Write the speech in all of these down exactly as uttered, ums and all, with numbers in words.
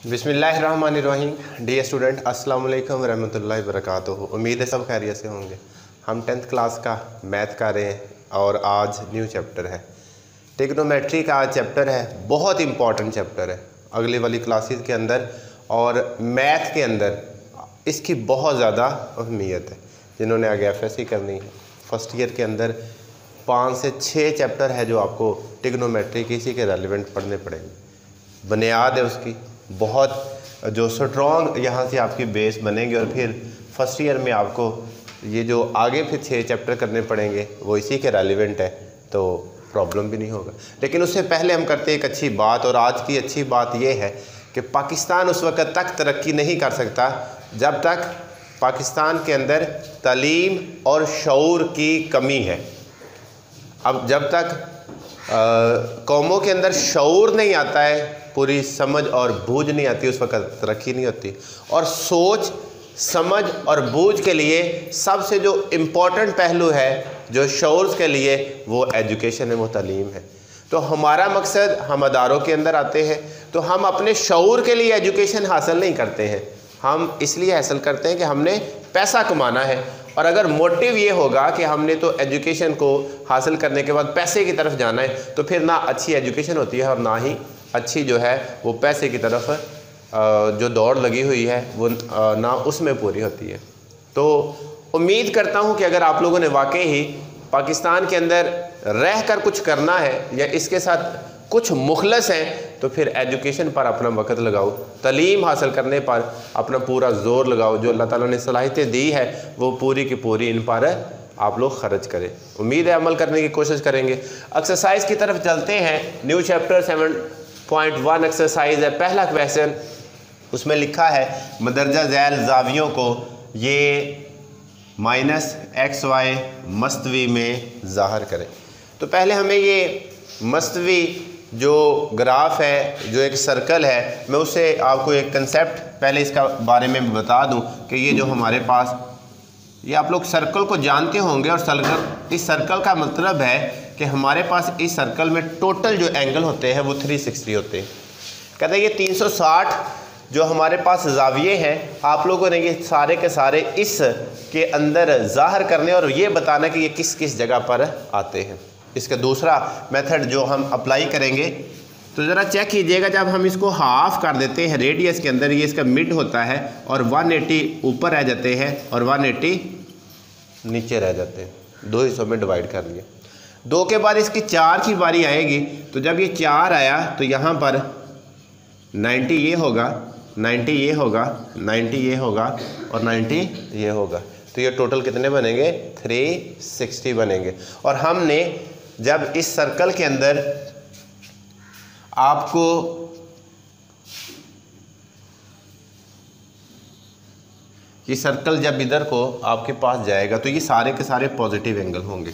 बिस्मिल्लाहिर्रहमानिर्रहीम। Dear student, अस्सलाम वालेकुम रहमतुल्लाहि वबरकातुहू। उम्मीद है सब खैरियत से होंगे। हम टेंथ क्लास का मैथ कर रहे हैं और आज न्यू चैप्टर है ट्रिग्नोमेट्री का। आज चैप्टर है, बहुत इंपॉर्टेंट चैप्टर है अगली वाली क्लासेस के अंदर और मैथ के अंदर इसकी बहुत ज़्यादा अहमियत है। जिन्होंने आगे एफ एस सी करनी है फर्स्ट ईयर के अंदर पाँच से छः चैप्टर है जो आपको ट्रिग्नोमेट्री की इसी के रेलिवेंट पढ़ने पड़ेंगे। बुनियाद है उसकी बहुत जो स्ट्रॉन्ग, यहाँ से आपकी बेस बनेगी और फिर फर्स्ट ईयर में आपको ये जो आगे फिर छः चैप्टर करने पड़ेंगे वो इसी के रेलिवेंट है, तो प्रॉब्लम भी नहीं होगा। लेकिन उससे पहले हम करते हैं एक अच्छी बात, और आज की अच्छी बात ये है कि पाकिस्तान उस वक़्त तक तरक्की नहीं कर सकता जब तक पाकिस्तान के अंदर तालीम और शऊर की कमी है। अब जब तक कौमों के अंदर शऊर नहीं आता है, पूरी समझ और बूझ नहीं आती, उस वक़्त तरक्की नहीं होती। और सोच समझ और बूझ के लिए सबसे जो इम्पोर्टेंट पहलू है जो शऊर के लिए, वो एजुकेशन है, वो तालीम है। तो हमारा मकसद, हम अदारों के अंदर आते हैं तो हम अपने शऊर के लिए एजुकेशन हासिल नहीं करते हैं, हम इसलिए हासिल करते हैं कि हमने पैसा कमाना है। और अगर मोटिव ये होगा कि हमने तो एजुकेशन को हासिल करने के बाद पैसे की तरफ जाना है, तो फिर ना अच्छी एजुकेशन होती है और ना ही अच्छी जो है वो पैसे की तरफ जो दौड़ लगी हुई है वो ना उसमें पूरी होती है। तो उम्मीद करता हूँ कि अगर आप लोगों ने वाकई ही पाकिस्तान के अंदर रह कर कुछ करना है या इसके साथ कुछ मुखलस हैं, तो फिर एजुकेशन पर अपना वक़्त लगाओ, तालीम हासिल करने पर अपना पूरा ज़ोर लगाओ। जो अल्लाह ताला ने सलाहियतें दी है वो पूरी की पूरी इन पर आप लोग खर्च करें। उम्मीद है अमल करने की कोशिश करेंगे। एक्सरसाइज की तरफ चलते हैं। New chapter seven point one exercise है। पहला क्वेश्चन उसमें लिखा है मदरजा झैल जावियों को ये माइनस एक्स वाई मस्तवी में ज़ाहिर करें। तो पहले हमें ये मस्तवी जो ग्राफ है, जो एक सर्कल है, मैं उससे आपको एक कंसेप्ट पहले इसका बारे में बता दूं कि ये जो हमारे पास, ये आप लोग सर्कल को जानते होंगे और सर्कल, इस सर्कल का मतलब है कि हमारे पास इस सर्कल में टोटल जो एंगल होते हैं वो तीन सौ साठ होते हैं। कहते हैं ये तीन सौ साठ जो हमारे पास जाविये हैं, आप लोगों ने ये सारे के सारे इस के अंदर ज़ाहिर करने और ये बताना कि ये किस किस जगह पर आते हैं। इसका दूसरा मेथड जो हम अप्लाई करेंगे, तो ज़रा चेक कीजिएगा, जब हम इसको हाफ कर देते हैं रेडियस के अंदर, ये इसका मिड होता है और एक सौ अस्सी ऊपर रह जाते हैं और एक सौ अस्सी नीचे रह जाते हैं। दो हिस्सों में डिवाइड कर लिया। दो के बाद इसकी चार की बारी आएगी, तो जब ये चार आया तो यहाँ पर नब्बे ये होगा, नब्बे ये होगा, नब्बे ये होगा और नब्बे ये होगा। तो ये टोटल कितने बनेंगे? तीन सौ साठ बनेंगे। और हमने जब इस सर्कल के अंदर आपको ये सर्कल जब इधर को आपके पास जाएगा तो ये सारे के सारे पॉजिटिव एंगल होंगे।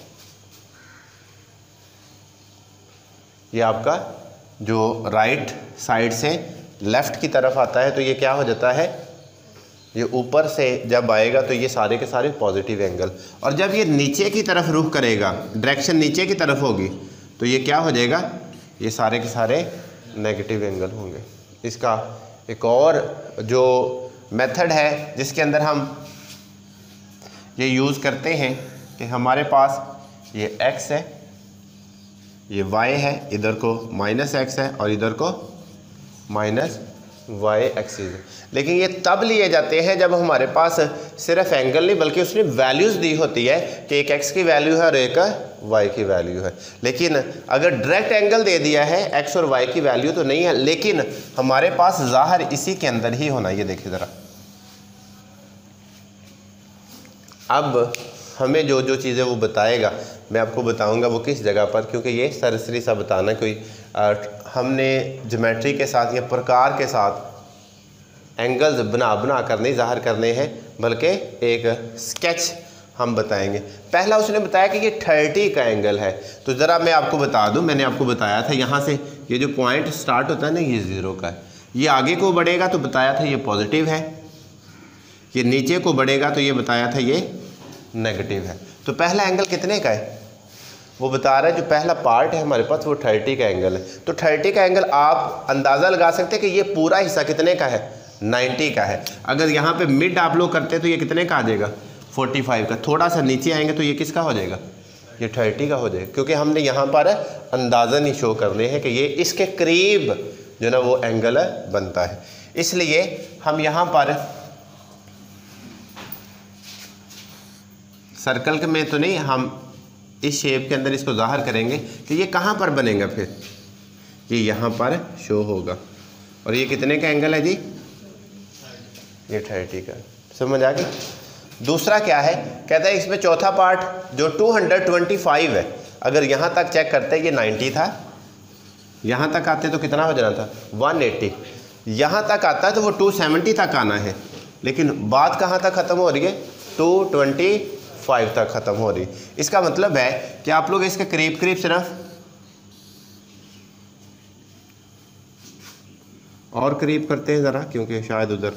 ये आपका जो राइट साइड से लेफ्ट की तरफ आता है तो ये क्या हो जाता है, ये ऊपर से जब आएगा तो ये सारे के सारे पॉजिटिव एंगल, और जब ये नीचे की तरफ रुख करेगा, डायरेक्शन नीचे की तरफ होगी, तो ये क्या हो जाएगा, ये सारे के सारे नेगेटिव एंगल होंगे। इसका एक और जो मेथड है जिसके अंदर हम ये यूज़ करते हैं कि हमारे पास ये x है, ये y है, इधर को माइनस एक्स है और इधर को माइनस वाई एक्सिस है। लेकिन ये तब लिए जाते हैं जब हमारे पास सिर्फ एंगल नहीं बल्कि उसने वैल्यूज़ दी होती है कि एक x की वैल्यू है और एक y की वैल्यू है। लेकिन अगर डायरेक्ट एंगल दे दिया है, x और y की वैल्यू तो नहीं है, लेकिन हमारे पास ज़ाहिर इसी के अंदर ही होना। ये देखिए ज़रा, अब हमें जो जो चीज़ें वो बताएगा मैं आपको बताऊंगा वो किस जगह पर, क्योंकि ये सरसरी सा बताना कोई आ, हमने ज्योमेट्री के साथ या प्रकार के साथ एंगल्स बना बना कर नहीं ज़ाहिर करने हैं, बल्कि एक स्केच हम बताएंगे। पहला उसने बताया कि ये तीस का एंगल है, तो ज़रा मैं आपको बता दूं, मैंने आपको बताया था यहाँ से ये जो पॉइंट स्टार्ट होता है ना, ये ज़ीरो का है। ये आगे को बढ़ेगा तो बताया था ये पॉजिटिव है, ये नीचे को बढ़ेगा तो ये बताया था ये नेगेटिव है। तो पहला एंगल कितने का है? वो बता रहा है जो पहला पार्ट है हमारे पास वो थर्टी का एंगल है। तो थर्टी का एंगल आप अंदाज़ा लगा सकते हैं कि ये पूरा हिस्सा कितने का है, नाइन्टी का है। अगर यहाँ पे मिड आप लोग करते तो ये कितने का आ जाएगा, फोर्टी फाइव का। थोड़ा सा नीचे आएंगे तो ये किसका हो जाएगा, ये थर्टी का हो जाएगा, क्योंकि हमने यहाँ पर अंदाज़ा नहीं शो करने हैं कि ये इसके करीब जो ना वो एंगल बनता है। इसलिए हम यहाँ पर सर्कल के में तो नहीं, हम इस शेप के अंदर इसको ज़ाहिर करेंगे कि ये कहाँ पर बनेगा, फिर ये यहाँ पर शो होगा। और ये कितने का एंगल है जी, ये थर्टी का। समझ आ गई। दूसरा क्या है, कहता है इसमें चौथा पार्ट जो टू हंड्रेड ट्वेंटी फाइव है, अगर यहाँ तक चेक करते हैं ये नाइन्टी था, यहाँ तक आते तो कितना हो जाना था, वन एट्टी। यहाँ तक आता है तो वो टू सेवेंटी तक आना है, लेकिन बात कहाँ तक ख़त्म हो रही है, टू ट्वेंटी फाइव तक ख़त्म हो रही। इसका मतलब है कि आप लोग इसके करीब करीब सिर्फ और करीब करते हैं ज़रा, क्योंकि शायद उधर।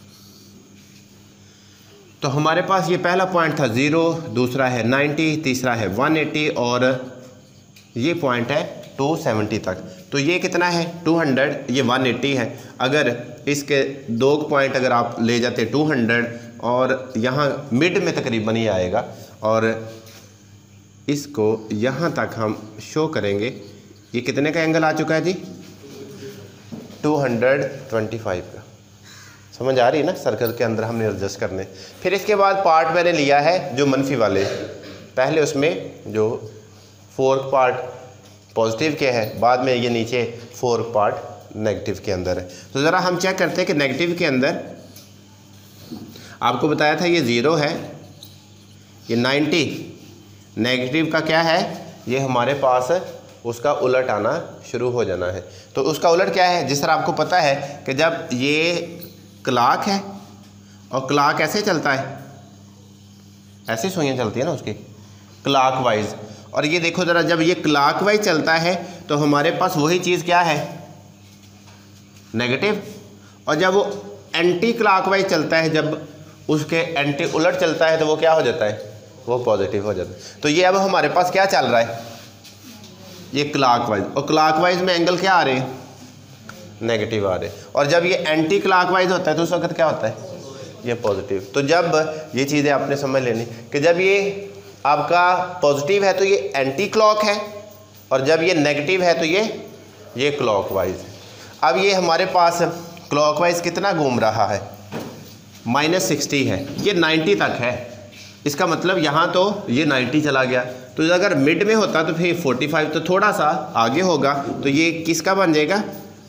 तो हमारे पास ये पहला पॉइंट था ज़ीरो, दूसरा है नाइन्टी, तीसरा है वन एट्टी और ये पॉइंट है टू सेवेंटी तक। तो ये कितना है, टू हंड्रेड, ये वन एट्टी है। अगर इसके दो पॉइंट अगर आप ले जाते टू हंड्रेड और यहाँ मिड में तकरीबन ही आएगा, और इसको यहाँ तक हम शो करेंगे, ये कितने का एंगल आ चुका है जी, टू हंड्रेड ट्वेंटी फाइव का। समझ आ रही है ना, सर्कल के अंदर हमने एडजस्ट करने। फिर इसके बाद पार्ट मैंने लिया है जो मनफी वाले, पहले उसमें जो फोर्थ पार्ट पॉजिटिव के है, बाद में ये नीचे फोर्थ पार्ट नेगेटिव के अंदर है। तो ज़रा हम चेक करते हैं कि नेगेटिव के अंदर आपको बताया था ये ज़ीरो है, ये नाइन्टी, नेगेटिव का क्या है, ये हमारे पास उसका उलट आना शुरू हो जाना है। तो उसका उलट क्या है, जिस तरह आपको पता है कि जब ये क्लॉक है और क्लॉक ऐसे चलता है, ऐसे सुइयाँ चलती है ना उसकी क्लॉक वाइज, और ये देखो ज़रा जब ये क्लॉक वाइज चलता है तो हमारे पास वही चीज़ क्या है, नेगेटिव। और जब वो एंटी क्लॉक वाइज चलता है, जब उसके एंटी उलट चलता है तो वो क्या हो जाता है, वो पॉजिटिव हो जाता है। तो ये अब हमारे पास क्या चल रहा है, ये क्लॉकवाइज, और क्लॉकवाइज में एंगल क्या आ रहे हैं, नेगेटिव आ रहे हैं। और जब ये एंटी क्लॉकवाइज होता है तो उस वक्त क्या होता है, ये पॉजिटिव। तो जब ये चीज़ें आपने समझ लेनी कि जब ये आपका पॉजिटिव है तो ये एंटी क्लॉक है, और जब ये नेगेटिव है तो ये ये क्लॉकवाइज है। अब ये हमारे पास क्लॉकवाइज कितना घूम रहा है, माइनस सिक्सटी है, ये नाइन्टी तक है। इसका मतलब यहाँ तो ये नाइन्टी चला गया, तो अगर मिड में होता तो फिर फोर्टी फाइव, तो थोड़ा सा आगे होगा, तो ये किसका बन जाएगा,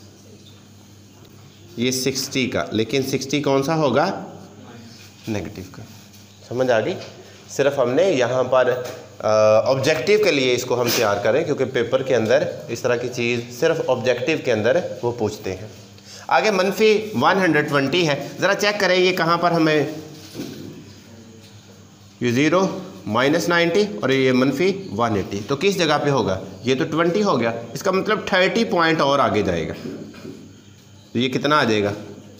ये सिक्सटी का। लेकिन सिक्सटी कौन सा होगा, नेगेटिव का। समझ आ गई। सिर्फ हमने यहाँ पर ऑब्जेक्टिव के लिए इसको हम तैयार करें, क्योंकि पेपर के अंदर इस तरह की चीज़ सिर्फ ऑब्जेक्टिव के अंदर वो पूछते हैं। आगे मनफी वन हंड्रेड ट्वेंटी है, ज़रा चेक करें ये कहाँ पर हमें, ये ज़ीरो माइनस नाइन्टी और ये मनफी वन एटी, तो किस जगह पे होगा, ये तो ट्वेंटी हो गया, इसका मतलब थर्टी पॉइंट और आगे जाएगा, तो ये कितना आ जाएगा,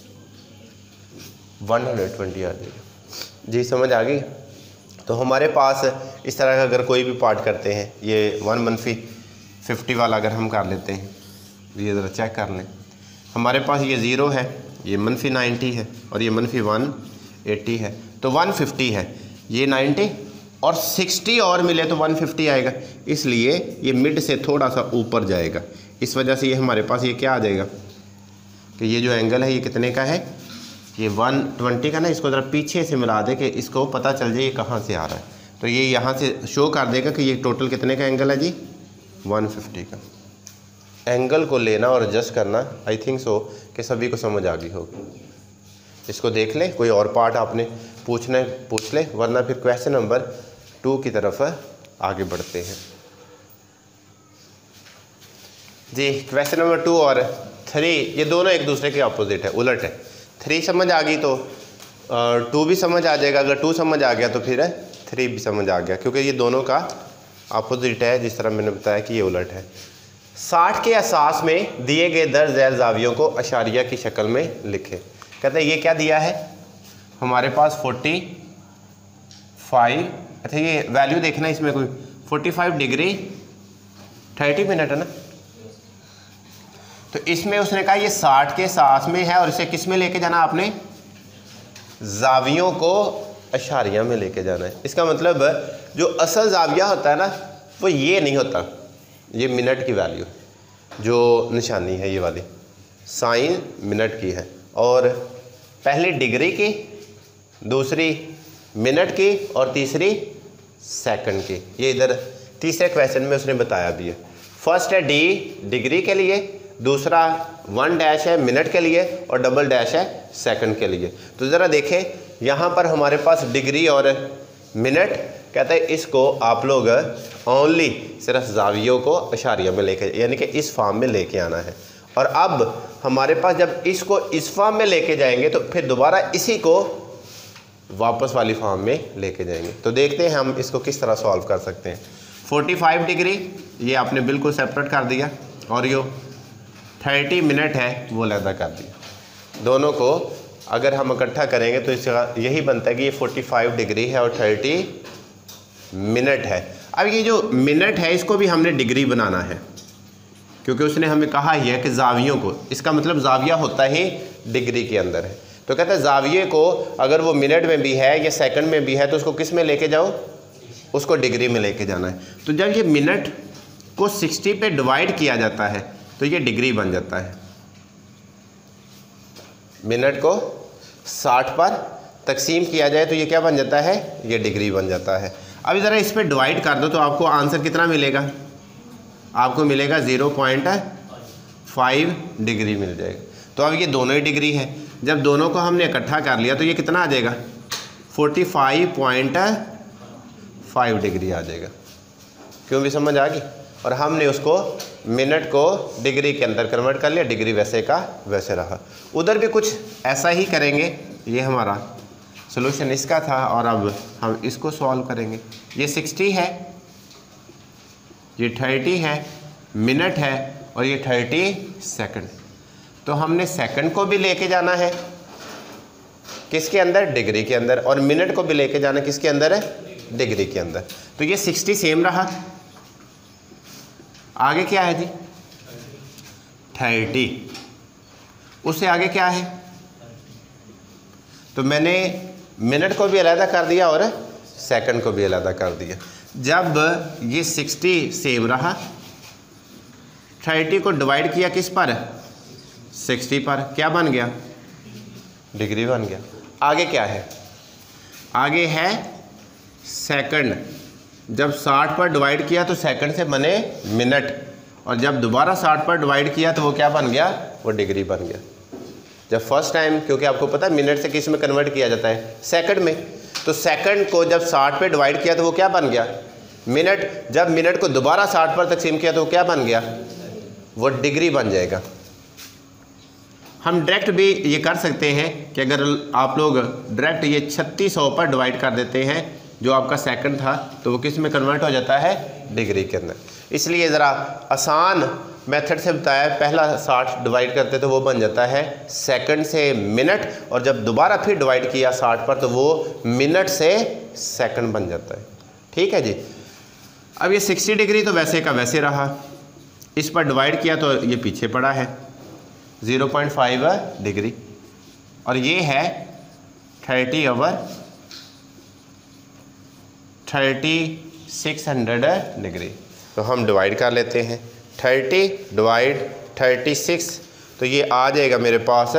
वन हंड्रेड ट्वेंटी आ जाएगा। जी समझ आ गई। तो हमारे पास इस तरह का अगर कोई भी पार्ट करते हैं, ये वन मनफी फिफ्टी वाला अगर हम कर लेते हैं, ये ज़रा चेक कर लें, हमारे पास ये ज़ीरो है, ये मनफी नाइन्टी है और ये मनफी वन एट्टी है, तो वन फिफ्टी है, ये नाइन्टी और सिक्सटी और मिले तो वन फिफ्टी आएगा, इसलिए ये मिड से थोड़ा सा ऊपर जाएगा। इस वजह से ये हमारे पास ये क्या आ जाएगा कि ये जो एंगल है ये कितने का है, ये वन ट्वेंटी का ना, इसको ज़रा पीछे से मिला दे कि इसको पता चल जाए ये कहाँ से आ रहा है। तो ये यहाँ से शो कर देगा कि ये टोटल कितने का एंगल है जी, वन फिफ्टी का। एंगल को लेना और एडजस्ट करना आई थिंक सो कि सभी को समझ आ गई होगी। इसको देख लें, कोई और पार्ट आपने पूछना है पूछ ले, वरना फिर क्वेश्चन नंबर टू की तरफ आगे बढ़ते हैं। जी क्वेश्चन नंबर टू और थ्री ये दोनों एक दूसरे के अपोजिट है, उलट है। थ्री समझ आ गई तो टू भी समझ आ जाएगा, अगर टू समझ आ गया तो फिर थ्री भी समझ आ गया, क्योंकि ये दोनों का अपोजिट है, जिस तरह मैंने बताया कि ये उलट है। साठ के असास में दिए गए दर्ज झैल ज़ावियों को अशारिया की शक्ल में लिखें। कहते हैं ये क्या दिया है हमारे पास फोर्टी फाइव, अच्छा ये वैल्यू देखना इसमें कोई forty five degree thirty minute है ना। तो इसमें उसने कहा ये साठ के साथ में है और इसे किस में लेके जाना आपने, जावियों को अशारिया में लेके जाना है। इसका मतलब जो असल जाविया होता है ना वो ये नहीं होता, ये मिनट की वैल्यू जो निशानी है ये वाली साइन मिनट की है, और पहली डिग्री की, दूसरी मिनट की और तीसरी सेकंड की। ये इधर तीसरे क्वेश्चन में उसने बताया भी है। फर्स्ट है डी डिग्री के लिए, दूसरा वन डैश है मिनट के लिए और डबल डैश है सेकंड के लिए। तो ज़रा देखें यहाँ पर हमारे पास डिग्री और मिनट, कहते हैं इसको आप लोग ओनली सिर्फ जावियों को अशारिया में लेके, यानी कि इस फॉर्म में लेके आना है। और अब हमारे पास जब इसको इस फॉर्म में लेके जाएंगे तो फिर दोबारा इसी को वापस वाली फॉर्म में लेके जाएंगे। तो देखते हैं हम इसको किस तरह सॉल्व कर सकते हैं। फोर्टी फाइव डिग्री ये आपने बिल्कुल सेपरेट कर दिया और यो थर्टी मिनट है वो अलग कर दिया। दोनों को अगर हम इकट्ठा करेंगे तो इसका यही बनता है कि ये फोर्टी फाइव डिग्री है और थर्टी मिनट है। अब ये जो मिनट है इसको भी हमने डिग्री बनाना है, क्योंकि उसने हमें कहा ही है कि जावियों को, इसका मतलब जाविया होता ही डिग्री के अंदर है। तो कहते हैं जाविये को अगर वो मिनट में भी है या सेकंड में भी है तो उसको किस में लेके जाओ, उसको डिग्री में लेके जाना है। तो जब ये मिनट को सिक्सटी पे डिवाइड किया जाता है तो ये डिग्री बन जाता है। मिनट को साठ पर तकसीम किया जाए तो ये क्या बन जाता है, ये डिग्री बन जाता है। अब ज़रा इस पर डिवाइड कर दो तो आपको आंसर कितना मिलेगा, आपको मिलेगा ज़ीरो पॉइंट फाइव डिग्री मिल जाएगा। तो अब ये दोनों ही डिग्री है, जब दोनों को हमने इकट्ठा कर लिया तो ये कितना आ जाएगा, forty five point five degree आ जाएगा। क्यों भी समझ आ गई। और हमने उसको मिनट को डिग्री के अंदर कन्वर्ट कर लिया, डिग्री वैसे का वैसे रहा। उधर भी कुछ ऐसा ही करेंगे। ये हमारा सॉल्यूशन इसका था और अब हम इसको सॉल्व करेंगे। ये सिक्सटी है, ये थर्टी है, मिनट है और ये थर्टी सेकंड। तो हमने सेकंड को भी लेके जाना है किसके अंदर, डिग्री के अंदर, और मिनट को भी लेके जाना किसके अंदर है, डिग्री के अंदर। तो ये सिक्सटी सेम रहा। आगे क्या है जी, थर्टी। उससे आगे क्या है, तो मैंने मिनट को भी अलग कर दिया और सेकंड को भी अलग कर दिया। जब ये सिक्सटी सेम रहा, थर्टी को डिवाइड किया किस पर, सिक्सटी पर, क्या बन गया, डिग्री बन गया। आगे क्या है, आगे है सेकंड। जब साठ पर डिवाइड किया तो सेकंड से बने मिनट, और जब दोबारा साठ पर डिवाइड किया तो वो क्या बन गया, वो डिग्री बन गया। जब फर्स्ट टाइम, क्योंकि आपको पता है मिनट से किस में कन्वर्ट किया जाता है, सेकंड में, तो सेकंड को जब साठ पे डिवाइड किया तो वो क्या बन गया, मिनट। जब मिनट को दोबारा साठ पर तकसीम किया तो वो क्या बन गया, वो डिग्री बन जाएगा। हम डायरेक्ट भी ये कर सकते हैं कि अगर आप लोग डायरेक्ट ये छत्तीस सौ पर डिवाइड कर देते हैं, जो आपका सेकंड था, तो वो किस में कन्वर्ट हो जाता है, डिग्री के अंदर। इसलिए ज़रा आसान मेथड से बताया, पहला साठ डिवाइड करते तो वो बन जाता है सेकंड से मिनट, और जब दोबारा फिर डिवाइड किया साठ पर तो वो मिनट से सेकंड बन जाता है। ठीक है जी। अब ये साठ डिग्री तो वैसे का वैसे रहा, इस पर डिवाइड किया तो ये पीछे पड़ा है ज़ीरो पॉइंट फाइव डिग्री, और ये है thirty over thirty six hundred degree. तो हम डिवाइड कर लेते हैं, थर्टी डिवाइड थर्टी सिक्स, तो ये आ जाएगा मेरे पास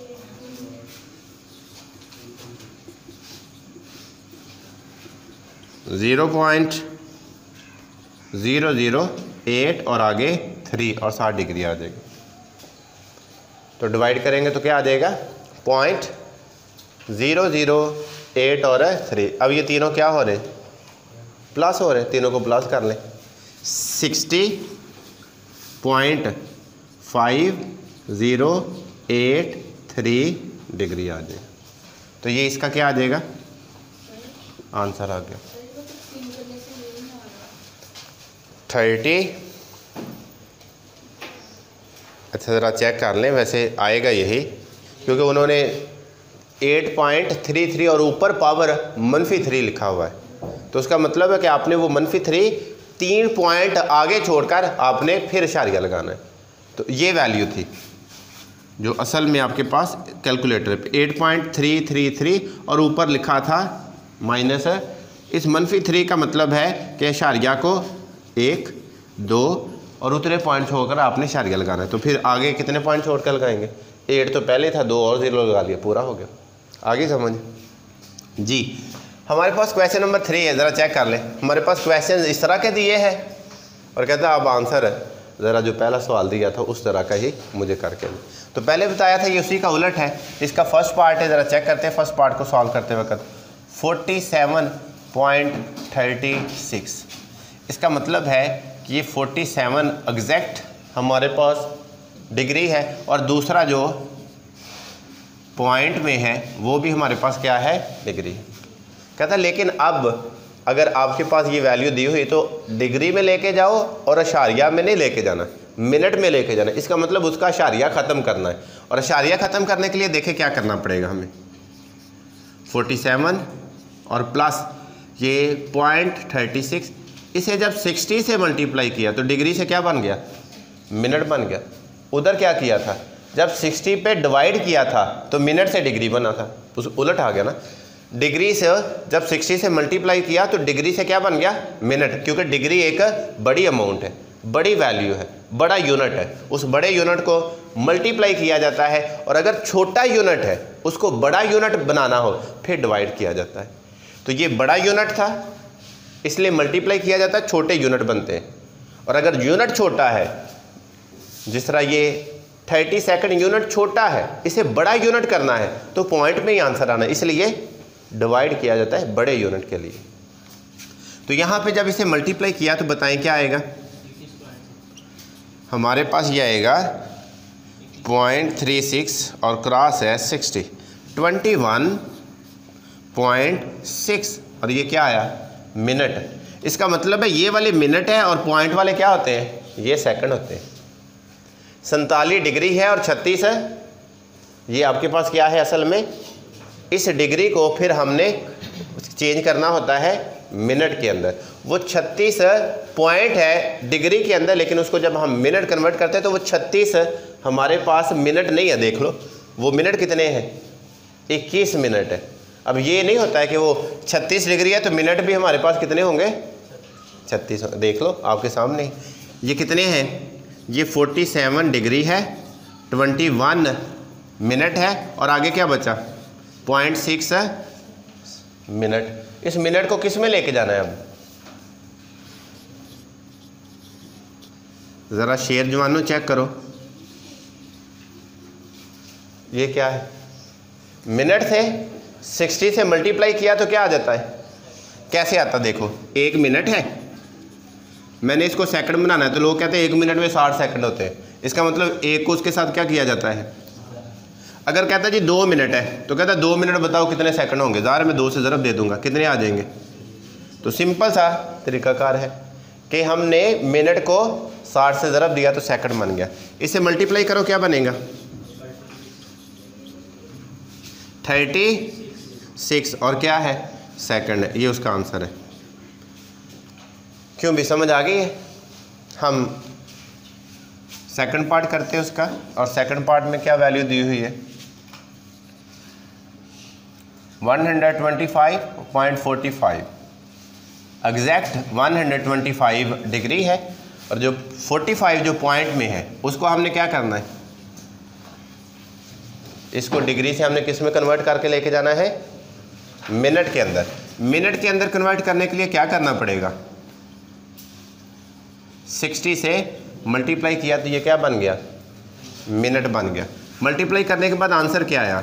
zero point zero zero eight और आगे थ्री और साठ डिग्री आ जाएगी। तो डिवाइड करेंगे तो क्या आ जाएगा, पॉइंट ज़ीरो ज़ीरो एट और थ्री। अब ये तीनों क्या हो रहे हैं, प्लस हो रहे हैं, तीनों को प्लस कर लें, sixty point five zero eight three degree आ जाएगा। तो ये इसका क्या आ जाएगा, आंसर आ गया थर्टी। अच्छा ज़रा चेक कर लें, वैसे आएगा यही, क्योंकि उन्होंने एट पॉइंट थ्री थ्री और ऊपर पावर मनफी थ्री लिखा हुआ है, तो उसका मतलब है कि आपने वो मनफी थ्री तीन पॉइंट आगे छोड़कर आपने फिर इशारिया लगाना है। तो ये वैल्यू थी जो असल में आपके पास कैलकुलेटर पे eight point three three three और ऊपर लिखा था माइनस है। इस मनफी थ्री का मतलब है कि इशारिया को एक दो और उतने पॉइंट छोड़कर आपने इशारिया लगाना है। तो फिर आगे कितने पॉइंट छोड़ कर लगाएंगे? एट तो पहले था, दो और ज़ीरो लगा लिया, पूरा हो गया। आगे समझ जी। हमारे पास क्वेश्चन नंबर थ्री है, ज़रा चेक कर लें। हमारे पास क्वेश्चन इस तरह के दिए हैं और कहता है अब आंसर है ज़रा जो पहला सवाल दिया था उस तरह का ही मुझे करके लें। तो पहले बताया था ये उसी का उलट है। इसका फर्स्ट पार्ट है, ज़रा चेक करते हैं फर्स्ट पार्ट को सॉल्व करते वक्त। Forty seven point thirty six, इसका मतलब है कि ये फोर्टी सेवन एग्जैक्ट हमारे पास डिग्री है और दूसरा जो पॉइंट में है वो भी हमारे पास क्या है? डिग्री है। कहता है लेकिन अब अगर आपके पास ये वैल्यू दी हुई तो डिग्री में लेके जाओ और अशारिया में नहीं लेके जाना, मिनट में लेके जाना। इसका मतलब उसका अशारिया ख़त्म करना है और अशारिया ख़त्म करने के लिए देखें क्या करना पड़ेगा हमें। फोर्टी सेवन और प्लस ये पॉइंट थर्टी सिक्स, इसे जब सिक्सटी से मल्टीप्लाई किया तो डिग्री से क्या बन गया? मिनट बन गया। उधर क्या किया था? जब सिक्सटी पे डिवाइड किया था तो मिनट से डिग्री बना था, उस उलट आ गया ना। डिग्री से जब सिक्सटी से मल्टीप्लाई किया तो डिग्री से क्या बन गया? मिनट, क्योंकि डिग्री एक बड़ी अमाउंट है, बड़ी वैल्यू है, बड़ा यूनिट है। उस बड़े यूनिट को मल्टीप्लाई किया जाता है और अगर छोटा यूनिट है उसको बड़ा यूनिट बनाना हो फिर डिवाइड किया जाता है। तो ये बड़ा यूनिट था इसलिए मल्टीप्लाई किया जाता है, छोटे यूनिट बनते हैं। और अगर यूनिट छोटा है, जिस तरह ये थर्टी सेकंड यूनिट छोटा है, इसे बड़ा यूनिट करना है तो पॉइंट में ही आंसर आना है, इसलिए डिवाइड किया जाता है बड़े यूनिट के लिए। तो यहाँ पे जब इसे मल्टीप्लाई किया तो बताएं क्या आएगा? हमारे पास ये आएगा पॉइंट थ्री सिक्स और क्रॉस है sixty, twenty one point six और ये क्या आया? मिनट। इसका मतलब है ये वाले मिनट है और पॉइंट वाले क्या होते हैं? ये सेकंड होते हैं। सैंतालीस डिग्री है और छत्तीस है, ये आपके पास क्या है असल में? इस डिग्री को फिर हमने चेंज करना होता है मिनट के अंदर। वो छत्तीस पॉइंट है डिग्री के अंदर, लेकिन उसको जब हम मिनट कन्वर्ट करते हैं तो वो छत्तीस हमारे पास मिनट नहीं है। देख लो वो मिनट कितने हैं? इक्कीस मिनट है। अब ये नहीं होता है कि वो छत्तीस डिग्री है तो मिनट भी हमारे पास कितने होंगे? छत्तीस। देख लो आपके सामने ये कितने हैं? ये फोर्टी सेवन डिग्री है, ट्वेंटी वन मिनट है और आगे क्या बचा? Point six minute. इस मिनट को किस में लेके जाना है? अब ज़रा शेर जवानों चेक करो, ये क्या है? मिनट थे, सिक्सटी से मल्टीप्लाई किया तो क्या आ जाता है? कैसे आता? देखो एक मिनट है, मैंने इसको सेकंड बनाना है तो लोग कहते हैं एक मिनट में साठ सेकंड होते हैं। इसका मतलब एक को उसके साथ क्या किया जाता है? अगर कहता है जी दो मिनट है तो कहता है दो मिनट बताओ कितने सेकंड होंगे? ज़ाहिर मैं दो से ज़रब दे दूंगा, कितने आ जाएंगे? तो सिंपल सा तरीकाकार है कि हमने मिनट को साठ से ज़रब दिया तो सेकंड बन गया। इसे मल्टीप्लाई करो, क्या बनेगा? थर्टी सिक्स और क्या है? सेकंड है। ये उसका आंसर है। क्यों भी समझ आ गई है? हम सेकंड पार्ट करते हैं उसका, और सेकंड पार्ट में क्या वैल्यू दी हुई है? One hundred twenty five point forty five, exact one hundred twenty five degree है और जो फोर्टी फाइव जो पॉइंट में है उसको हमने क्या करना है? इसको डिग्री से हमने किस में कन्वर्ट करके लेके जाना है? मिनट के अंदर। मिनट के अंदर कन्वर्ट करने के लिए क्या करना पड़ेगा? सिक्सटी से मल्टीप्लाई किया तो ये क्या बन गया? मिनट बन गया। मल्टीप्लाई करने के बाद आंसर क्या आया?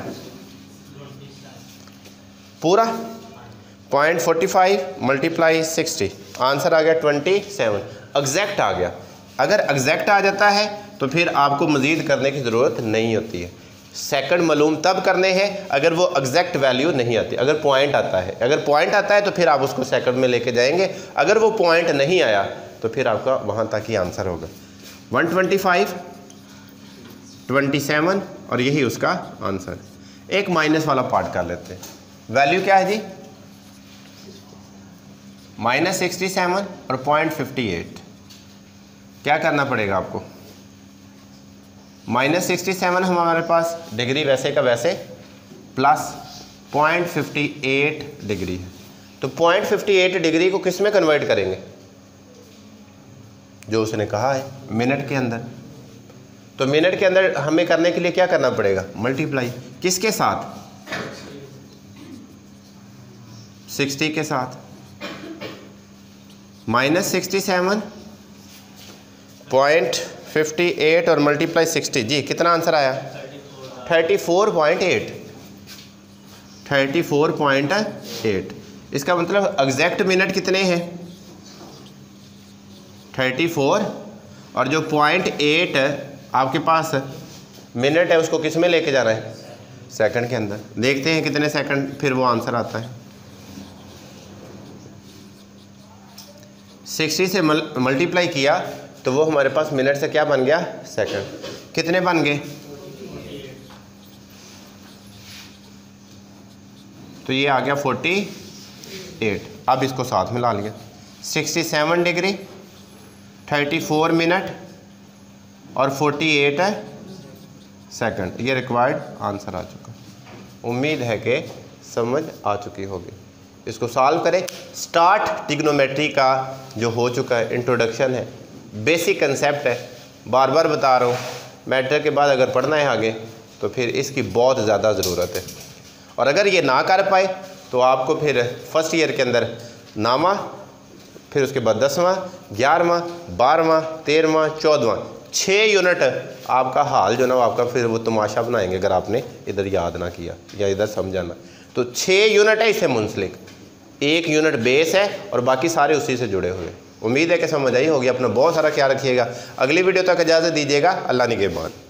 पूरा point forty five multiply sixty, answer आ गया ट्वेंटी सेवन। एग्जैक्ट आ गया। अगर एग्जैक्ट आ जाता है तो फिर आपको मज़ीद करने की ज़रूरत नहीं होती है। सेकंड मालूम तब करने हैं अगर वो एग्जैक्ट वैल्यू नहीं आती। अगर पॉइंट आता है, अगर पॉइंट आता है तो फिर आप उसको सेकंड में लेके जाएंगे। अगर वो पॉइंट नहीं आया तो फिर आपका वहाँ तक ही आंसर होगा। One twenty five, twenty seven और यही उसका आंसर। एक माइनस वाला पार्ट कर लेते हैं। वैल्यू क्या है जी? माइनस सिक्सटी सेवन और पॉइंट फिफ्टी एट, क्या करना पड़ेगा आपको? माइनस सिक्सटी सेवन हमारे पास डिग्री वैसे का वैसे plus point fifty eight degree है, तो पॉइंट फिफ्टी एट डिग्री को किस में कन्वर्ट करेंगे? जो उसने कहा है मिनट के अंदर। तो मिनट के अंदर हमें करने के लिए क्या करना पड़ेगा? मल्टीप्लाई किसके साथ? सिक्सटी के साथ। Minus sixty seven point fifty eight और मल्टीप्लाई सिक्सटी, जी कितना आंसर आया? Thirty four point eight, thirty four point eight. इसका मतलब एग्जैक्ट मिनट कितने हैं? थर्टी फोर, और जो पॉइंट एट आपके पास मिनट है उसको किस में लेके जाना है? सेकंड के अंदर। देखते हैं कितने सेकंड फिर वो आंसर आता है। सिक्सटी से मल, मल्टीप्लाई किया तो वो हमारे पास मिनट से क्या बन गया? सेकंड। कितने बन गए? तो ये आ गया फोर्टी एट। अब इसको साथ में ला लिया, sixty seven degree, thirty four minute और फोर्टी एट है सेकंड। ये रिक्वायर्ड आंसर आ चुका। उम्मीद है कि समझ आ चुकी होगी। इसको सॉल्व करें। स्टार्ट ट्रिग्नोमेट्री का जो हो चुका है इंट्रोडक्शन है, बेसिक कंसेप्ट है, बार बार बता रहा हूँ। मैट्रिक के बाद अगर पढ़ना है आगे तो फिर इसकी बहुत ज़्यादा ज़रूरत है, और अगर ये ना कर पाए तो आपको फिर फर्स्ट ईयर के अंदर नामा, फिर उसके बाद दसवां, ग्यारहवां, बारहवां, तेरहवां, चौदहवां, छः यूनिट आपका हाल जो ना आपका फिर वो तमाशा बनाएंगे अगर आपने इधर याद ना किया या इधर समझाना। तो छः यूनिट है इससे मुंसलिक, एक यूनिट बेस है और बाकी सारे उसी से जुड़े हुए। उम्मीद है कि समझ आई होगी। अपना बहुत सारा ख्याल रखिएगा। अगली वीडियो तक इजाज़त दीजिएगा। अल्लाह निगहबान।